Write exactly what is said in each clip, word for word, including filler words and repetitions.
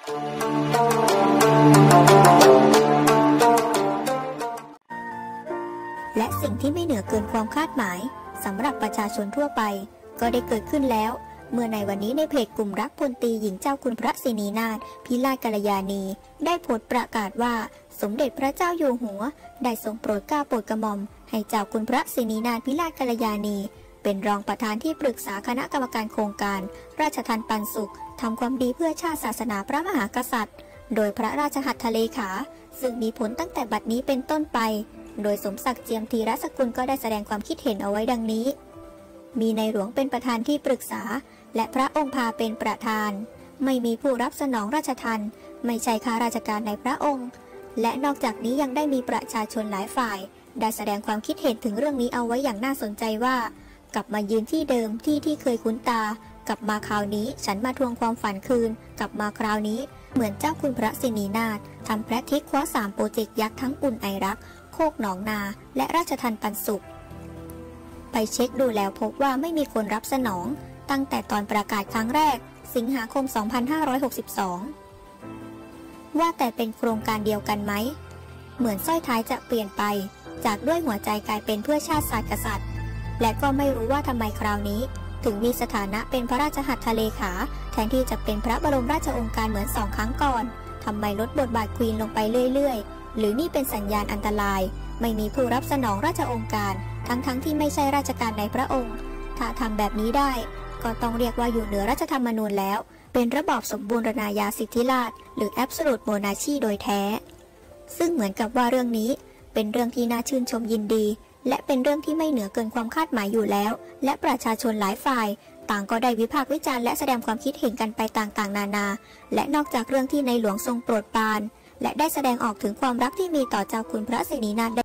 และสิ่งที่ไม่เหนือเกินความคาดหมายสำหรับประชาชนทั่วไปก็ได้เกิดขึ้นแล้วเมื่อในวันนี้ในเพจกลุ่มรักพลตรีหญิงเจ้าคุณพระสินีนาถพิราชกัลยาณีได้โพสต์ประกาศว่าสมเด็จพระเจ้าอยู่หัวได้ทรงโปรดเกล้าโปรดกระหม่อมให้เจ้าคุณพระสินีนาถพิราชกัลยาณีเป็นรองประธานที่ปรึกษาคณะกรรมการโครงการราชทัณฑ์ปันสุขทำความดีเพื่อชาติศาสนาพระมหากษัตริย์โดยพระราชหัตถเลขาซึ่งมีผลตั้งแต่บัดนี้เป็นต้นไปโดยสมศักดิ์เจียมธีรสกุลก็ได้แสดงความคิดเห็นเอาไว้ดังนี้มีในหลวงเป็นประธานที่ปรึกษาและพระองค์พาเป็นประธานไม่มีผู้รับสนองราชทัณฑ์ไม่ใช่ข้าราชการในพระองค์และนอกจากนี้ยังได้มีประชาชนหลายฝ่ายได้แสดงความคิดเห็นถึงเรื่องนี้เอาไว้อย่างน่าสนใจว่ากลับมายืนที่เดิมที่ที่เคยคุ้นตากลับมาคราวนี้ฉันมาทวงความฝันคืนกลับมาคราวนี้เหมือนเจ้าคุณพระสินีนาถทำแพรทิกคว้าสามโปรเจกต์ยักษ์ทั้งอุ่นไอรักโคกหนองนาและราชทัณฑ์ปันสุขไปเช็คดูแล้วพบว่าไม่มีคนรับสนองตั้งแต่ตอนประกาศครั้งแรกสิงหาคมสองพันห้าร้อยหกสิบสองว่าแต่เป็นโครงการเดียวกันไหมเหมือนสร้อยท้ายจะเปลี่ยนไปจากด้วยหัวใจกลายเป็นเพื่อชาติศาสตร์กษัตริย์และก็ไม่รู้ว่าทำไมคราวนี้ถึงมีสถานะเป็นพระราชหัตถเลขาแทนที่จะเป็นพระบรมราชโองการเหมือนสองครั้งก่อนทำไมลดบทบาทควีนลงไปเรื่อยๆหรือนี่เป็นสัญญาณอันตรายไม่มีผู้รับสนองราชโองการทั้งๆ ท, ที่ไม่ใช่ราชการในพระองค์ถ้าทำแบบนี้ได้ก็ต้องเรียกว่าอยู่เหนือรัฐธรรมนูญแล้วเป็นระบอบสมบูรณาญาสิทธิราชย์หรือ Absolute Monarchy โดยแท้ซึ่งเหมือนกับว่าเรื่องนี้เป็นเรื่องที่น่าชื่นชมยินดีและเป็นเรื่องที่ไม่เหนือเกินความคาดหมายอยู่แล้วและประชาชนหลายฝ่ายต่างก็ได้วิพากษ์วิจารณ์และแสดงความคิดเห็นกันไปต่างๆนานาและนอกจากเรื่องที่ในหลวงทรงโปรดปรานและได้แสดงออกถึงความรักที่มีต่อเจ้าคุณพระสินีนาถ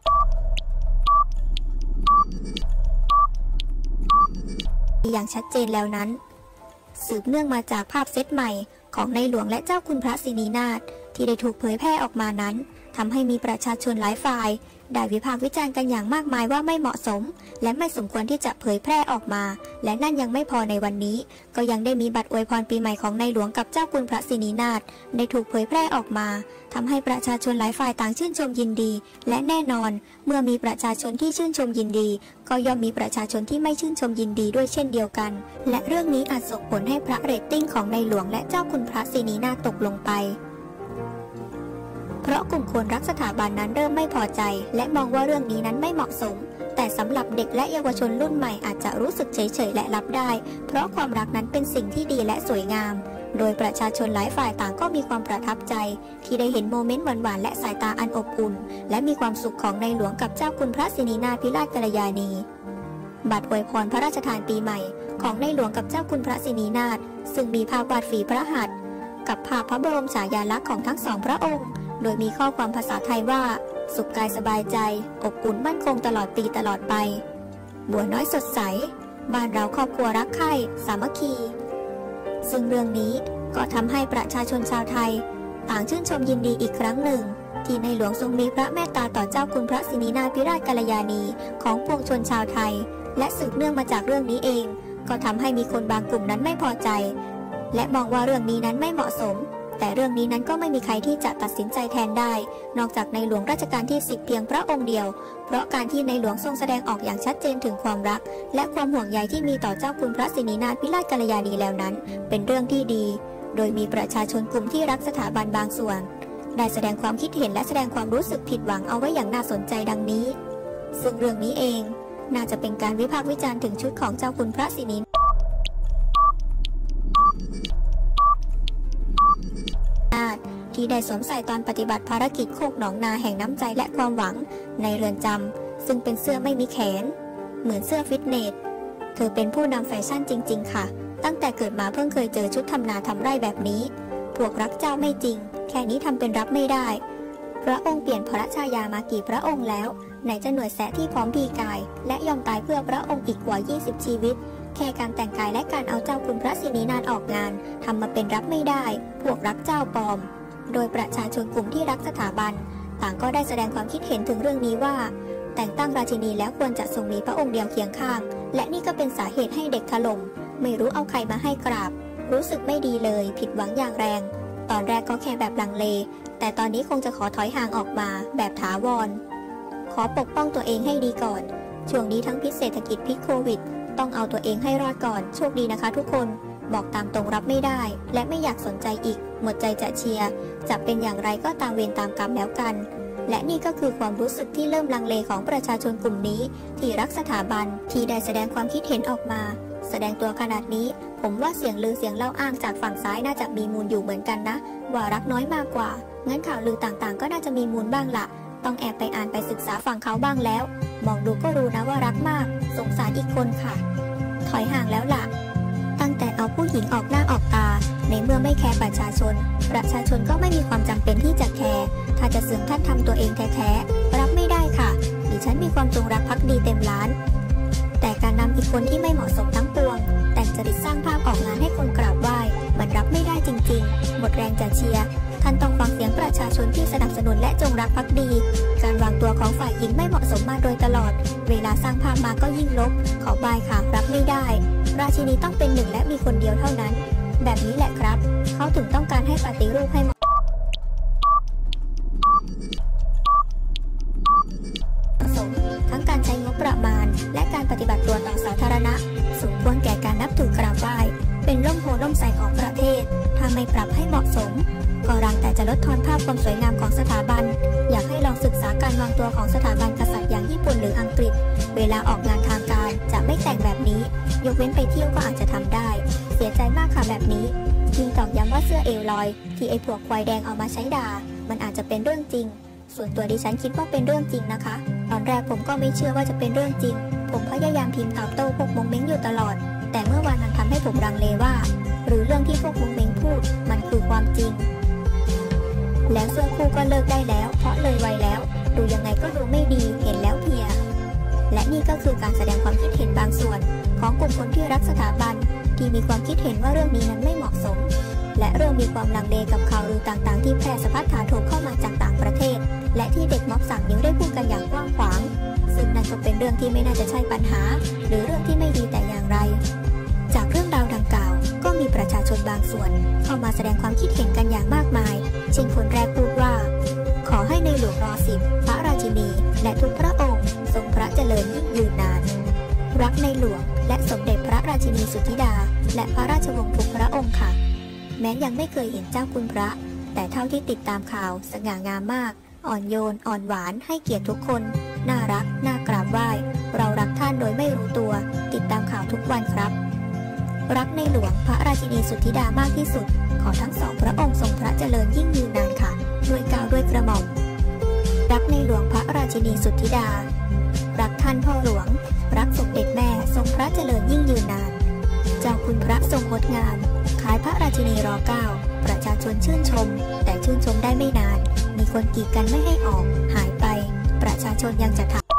อย่างชัดเจนแล้วนั้นสืบเนื่องมาจากภาพเซตใหม่ของในหลวงและเจ้าคุณพระสินีนาถที่ได้ถูกเผยแพร่ออกมานั้นทำให้มีประชาชนหลายฝ่ายได้วิพากษ์วิจารณ์กันอย่างมากมายว่าไม่เหมาะสมและไม่สมควรที่จะเผยแพร่ออกมาและนั่นยังไม่พอในวันนี้ก็ยังได้มีบัตรอวยพรปีใหม่ของในหลวงกับเจ้าคุณพระสินีนาถได้ถูกเผยแพร่ออกมาทำให้ประชาชนหลายฝ่ายต่างชื่นชมยินดีและแน่นอนเมื่อมีประชาชนที่ชื่นชมยินดีก็ย่อมมีประชาชนที่ไม่ชื่นชมยินดีด้วยเช่นเดียวกันและเรื่องนี้อาจส่งผลให้พระเรตติ้งของในหลวงและเจ้าคุณพระสินีนาถตกลงไปเพราะกลุ่มคนรักสถาบันนั้นเริ่มไม่พอใจและมองว่าเรื่องนี้นั้นไม่เหมาะสมแต่สำหรับเด็กและเยาวชนรุ่นใหม่อาจจะรู้สึกเฉยๆและรับได้เพราะความรักนั้นเป็นสิ่งที่ดีและสวยงามโดยประชาชนหลายฝ่ายต่างก็มีความประทับใจที่ได้เห็นโมเมนต์หวานๆและสายตาอันอบอุ่นและมีความสุขของในหลวงกับเจ้าคุณพระสินีนาถพิราชกัลยาณีบัตรอวยพรพระราชทานปีใหม่ของในหลวงกับเจ้าคุณพระสินีนาถซึ่งมีภาพวาดฝีพระหัตถ์กับภาพพระบรมฉายาลักษณ์ของทั้งสองพระองค์โดยมีข้อความภาษาไทยว่าสุขกายสบายใจอบอุ่นมั่นคงตลอดปีตลอดไปบัวน้อยสดใสบ้านเราครอบครัวรักใคร่สามัคคีซึ่งเรื่องนี้ก็ทำให้ประชาชนชาวไทยต่างชื่นชมยินดีอีกครั้งหนึ่งที่ในหลวงทรงมีพระเมตตาต่อเจ้าคุณพระสินีนาถพิราชกัลยาณีของปวงชนชาวไทยและสืบเนื่องมาจากเรื่องนี้เองก็ทำให้มีคนบางกลุ่มนั้นไม่พอใจและมองว่าเรื่องนี้นั้นไม่เหมาะสมแต่เรื่องนี้นั้นก็ไม่มีใครที่จะตัดสินใจแทนได้นอกจากในหลวงรัชกาลที่สิบเพียงพระองค์เดียวเพราะการที่ในหลวงทรงแสดงออกอย่างชัดเจนถึงความรักและความห่วงใยที่มีต่อเจ้าคุณพระสินีนาถพิราชกัลยาณีแล้วนั้นเป็นเรื่องที่ดีโดยมีประชาชนกลุ่มที่รักสถาบันบางส่วนได้แสดงความคิดเห็นและแสดงความรู้สึกผิดหวังเอาไว้อย่างน่าสนใจดังนี้ซึ่งเรื่องนี้เองน่าจะเป็นการวิพากษ์วิจารณ์ถึงชุดของเจ้าคุณพระสินีที่ได้สวมใส่ตอนปฏิบัติภารกิจโคกหนองนาแห่งน้ำใจและความหวังในเรือนจำซึ่งเป็นเสื้อไม่มีแขนเหมือนเสื้อฟิตเนสเธอเป็นผู้นำแฟชั่นจริงๆค่ะตั้งแต่เกิดมาเพิ่งเคยเจอชุดทำนาทำไร่แบบนี้พวกรักเจ้าไม่จริงแค่นี้ทำเป็นรับไม่ได้พระองค์เปลี่ยนพระชายามากี่พระองค์แล้วไหนจะหน่วยแสะที่พร้อมพีกายและยอมตายเพื่อพระองค์อีกกว่ายี่สิบชีวิตแค่การแต่งกายและการเอาเจ้าคุณพระสินีนาถออกงานทำมาเป็นรับไม่ได้พวกรักเจ้าปลอมโดยประชาชนกลุ่มที่รักสถาบันต่างก็ได้แสดงความคิดเห็นถึงเรื่องนี้ว่าแต่งตั้งราชินีแล้วควรจะทรงมีพระองค์เดียวเคียงข้างและนี่ก็เป็นสาเหตุให้เด็กถล่มไม่รู้เอาใครมาให้กราบรู้สึกไม่ดีเลยผิดหวังอย่างแรงตอนแรกก็แค่แบบลังเลแต่ตอนนี้คงจะขอถอยห่างออกมาแบบถาวรขอปกป้องตัวเองให้ดีก่อนช่วงนี้ทั้งพิษเศรษฐกิจพิษโควิดต้องเอาตัวเองให้รอดก่อนโชคดีนะคะทุกคนบอกตามตรงรับไม่ได้และไม่อยากสนใจอีกหมดใจจะเชียร์จะเป็นอย่างไรก็ตามเวรตามกรรมแล้วกันและนี่ก็คือความรู้สึกที่เริ่มลังเลของประชาชนกลุ่มนี้ที่รักสถาบันที่ได้แสดงความคิดเห็นออกมาแสดงตัวขนาดนี้ผมว่าเสียงลือเสียงเล่าอ้างจากฝั่งซ้ายน่าจะมีมูลอยู่เหมือนกันนะว่ารักน้อยมากกว่างั้นข่าวลือต่างๆก็น่าจะมีมูลบ้างละต้องแอบไปอ่านไปศึกษาฝั่งเขาบ้างแล้วมองดูก็รู้นะว่ารักมากสงสารอีกคนค่ะถอยห่างแล้วล่ะตั้งแต่เอาผู้หญิงออกหน้าออกตาในเมื่อไม่แคร์ประชาชนประชาชนก็ไม่มีความจำเป็นที่จะแคร์ถ้าจะเสื่อมท่านทำตัวเองแท้ๆรับไม่ได้ค่ะดิฉันมีความจงรักภักดีเต็มล้านแต่การนำอีกคนที่ไม่เหมาะสมทั้งปวงแต่งจริตสร้างภาพออกงานให้คนกราบไหว้มันรับไม่ได้จริงๆหมดแรงจะเชียร์ท่านต้องฟังเสียงประชาชนที่สนับสนุนและจงรักภักดีการวางตัวของฝ่ายหญิงไม่เหมาะสมมาโดยตลอดเวลาสร้างภาพมาก็ยิ่งลบขอบายค่ะรับไม่ได้ราชินีต้องเป็นหนึ่งและมีคนเดียวเท่านั้นแบบนี้แหละครับเขาถึงต้องการให้ปฏิรูปให้เหมาะสมทั้งการใช้งบประมาณและการปฏิบัติตัวต่อสาธารณะสมควรแก่การนับถือกราบไหว้เป็นร่มโพล่มใสของประเทศถ้าไม่ปรับให้เหมาะสมก็รังแต่จะลดทอนภาพความสวยงามของสถาบันอยากให้ลองศึกษาการวางตัวของสถาบันกษัตริย์อย่างญี่ปุ่นหรืออังกฤษเวลาออกงานทางการจะไม่แต่งแบบนี้ยกเว้นไปเที่ยวก็อาจจะทำได้เสียใจมากค่ะแบบนี้ยิ่งตอกย้ำว่าเสื้อเอวลอยที่ไอ้พวกควายแดงเอามาใช้ด่ามันอาจจะเป็นเรื่องจริงส่วนตัวดิฉันคิดว่าเป็นเรื่องจริงนะคะตอนแรกผมก็ไม่เชื่อว่าจะเป็นเรื่องจริงผมพยายามพิมพ์ตอบโต้พวกมงเม้งอยู่ตลอดแต่เมื่อวานมันทำให้ผมรังเลว่าหรือเรื่องที่พวกมงเม้งพูดมันคือความจริงแล้วเสื้อคู่ก็เลิกได้แล้วเพราะเลยวัยแล้วดูยังไงก็ดูไม่ดีเห็นแล้วเพียและนี่ก็คือการแสดงความคิดเห็นบางส่วนของกลุ่มคนที่รักสถาบันที่มีความคิดเห็นว่าเรื่องนี้นั้นไม่เหมาะสมและเริ่มมีความลังเลกับข่าวลือต่างๆที่แพร่สะพัดถาโถมเข้ามาจากต่างประเทศและที่เด็กม็อบสามนิ้วได้พูดกันอย่างกว้างขวางซึ่งนั่นก็เป็นเรื่องที่ไม่น่าจะใช่ปัญหาหรือเรื่องที่ไม่ดีแต่อย่างไรจากเรื่องราวดังกล่าวก็มีประชาชนบางส่วนเข้ามาแสดงความคิดเห็นกันอย่างมากมายเช่นคนแรกพูดว่าขอให้ในหลวงรอสิบพระราชินีและทุกพระองค์ทรงพระเจริญยิ่งยืนนานรักในหลวงและสมเด็จพระราชินีสุทธิดาและพระราชวงศ์ทุกพระองค์ค่ะแม้ยังไม่เคยเห็นเจ้าคุณพระแต่เท่าที่ติดตามข่าวสง่างามมากอ่อนโยนอ่อนหวานให้เกียรติทุกคนน่ารักน่ากราบไหว้เรารักท่านโดยไม่รู้ตัวติดตามข่าวทุกวันครับรักในหลวงพระราชินีสุทธิดามากที่สุดขอทั้งสองพระองค์ทรงพระเจริญยิ่งยืนนานค่ะด้วยเกล้าด้วยกระหม่อมรักในหลวงพระราชินีสุทธิดารักท่านพ่อหลวงรักสมเด็จแม่ทรงพระเจริญยิ่งยืนนานเจ้าคุณพระทรงงดงามคล้ายพระราชินีรอเก้าประชาชนชื่นชมแต่ชื่นชมได้ไม่นานมีคนกีดกันไม่ให้ออกหายไปประชาชนยังจะทำ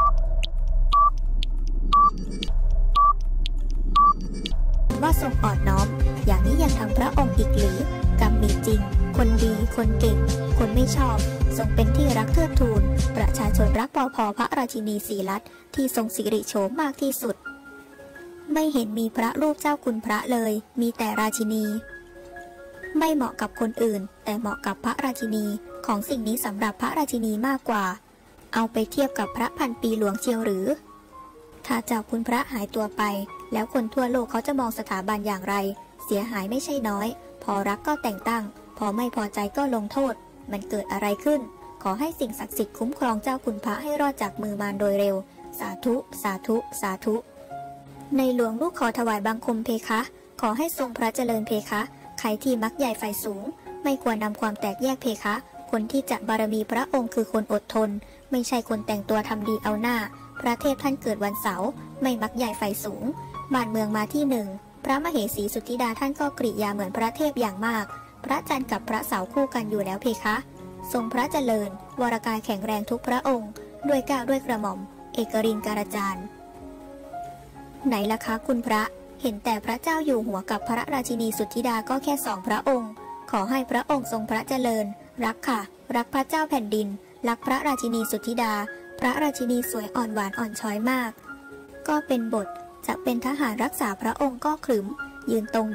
ว่าทรงอ่อนน้อมอย่างนี้ยังทำพระองค์อีกหรือกรรมมีจริงคนดีคนเก่งคนไม่ชอบทรงเป็นที่รักเทิดทูนประชาชนรักพอพอพระราชินีศรีรัตน์ที่ทรงสิริโฉมมากที่สุดไม่เห็นมีพระรูปเจ้าคุณพระเลยมีแต่ราชินีไม่เหมาะกับคนอื่นแต่เหมาะกับพระราชินีของสิ่งนี้สำหรับพระราชินีมากกว่าเอาไปเทียบกับพระพันปีหลวงเชียวหรือถ้าเจ้าคุณพระหายตัวไปแล้วคนทั่วโลกเขาจะมองสถาบันอย่างไรเสียหายไม่ใช่น้อยพอรักก็แต่งตั้งพอไม่พอใจก็ลงโทษมันเกิดอะไรขึ้นขอให้สิ่งศักดิ์สิทธิ์คุ้มครองเจ้าคุณพระให้รอดจากมือมารโดยเร็วสาธุสาธุสาธุในหลวงลูกขอถวายบังคมเพคะขอให้ทรงพระเจริญเพคะใครที่มักใหญ่ไฟสูงไม่ควรนำความแตกแยกเพคะคนที่จะบารมีพระองค์คือคนอดทนไม่ใช่คนแต่งตัวทำดีเอาหน้าพระเทพท่านเกิดวันเสาร์ไม่มักใหญ่ไฟสูงบ้านเมืองมาที่หนึ่งพระมเหสีสุทธิดาท่านก็กริยาเหมือนพระเทพอย่างมากพระจันทร์กับพระเสาร์คู่กันอยู่แล้วเพคะทรงพระเจริญวรกายแข็งแรงทุกพระองค์ด้วยเกล้าด้วยกระหม่อมเอกรินการจารย์ไหนล่ะคะคุณพระเห็นแต่พระเจ้าอยู่หัวกับพระราชินีสุทธิดาก็แค่สองพระองค์ขอให้พระองค์ทรงพระเจริญรักค่ะรักพระเจ้าแผ่นดินรักพระราชินีสุทธิดาพระราชินีสวยอ่อนหวานอ่อนช้อยมาก ก็เป็นบทจะเป็นทหารรักษาพระองค์ก็ขรึมยืนตรงเดะ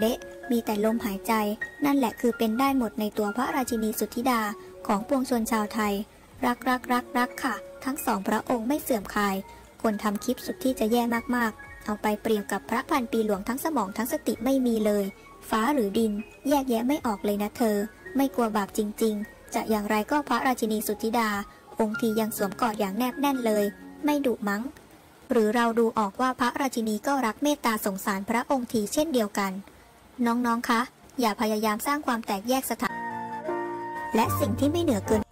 มีแต่ลมหายใจนั่นแหละคือเป็นได้หมดในตัวพระราชินีสุทธิดาของปวงชนชาวไทยรักรักรักรักค่ะทั้งสองพระองค์ไม่เสื่อมคลายคนทำคลิปสุดที่จะแย่มากๆเอาไปเปรียบกับพระพันปีหลวงทั้งสมองทั้งสติไม่มีเลยฟ้าหรือดินแยกแยะไม่ออกเลยนะเธอไม่กลัวบาปจริงๆจะอย่างไรก็พระราชินีสุทธิดาองค์ทียังสวมกอดอย่างแนบแน่นเลยไม่ดุมั้งหรือเราดูออกว่าพระราชินีก็รักเมตตาสงสารพระองค์ทีเช่นเดียวกันน้องๆคะอย่าพยายามสร้างความแตกแยกสถานะและสิ่งที่ไม่เหนือเกิน